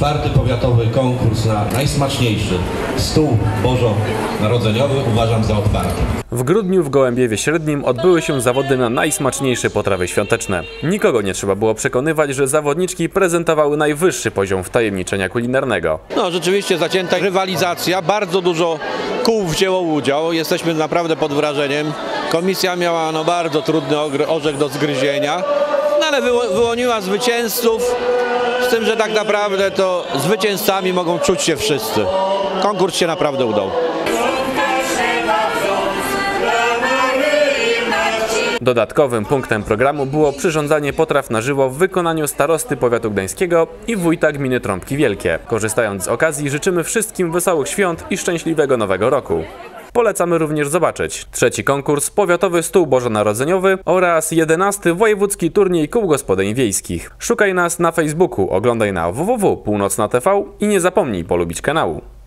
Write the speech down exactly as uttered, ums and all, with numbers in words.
czwarty powiatowy konkurs na najsmaczniejszy stół bożonarodzeniowy uważam za otwarty. W grudniu w Gołębiewie Średnim odbyły się zawody na najsmaczniejsze potrawy świąteczne. Nikogo nie trzeba było przekonywać, że zawodniczki prezentowały najwyższy poziom wtajemniczenia kulinarnego. No rzeczywiście zacięta rywalizacja, bardzo dużo kół wzięło udział, jesteśmy naprawdę pod wrażeniem. Komisja miała no, bardzo trudny orzech do zgryzienia, no, ale wyłoniła zwycięzców, z tym, że tak naprawdę to zwycięzcami mogą czuć się wszyscy. Konkurs się naprawdę udał. Dodatkowym punktem programu było przyrządzanie potraw na żywo w wykonaniu starosty powiatu gdańskiego i wójta gminy Trąbki Wielkie. Korzystając z okazji, życzymy wszystkim wesołych świąt i szczęśliwego nowego roku. Polecamy również zobaczyć trzeci konkurs Powiatowy Stół Bożonarodzeniowy oraz jedenasty Wojewódzki Turniej Kół Gospodyń Wiejskich. Szukaj nas na Facebooku, oglądaj na w w w kropka północna kropka t v i nie zapomnij polubić kanału.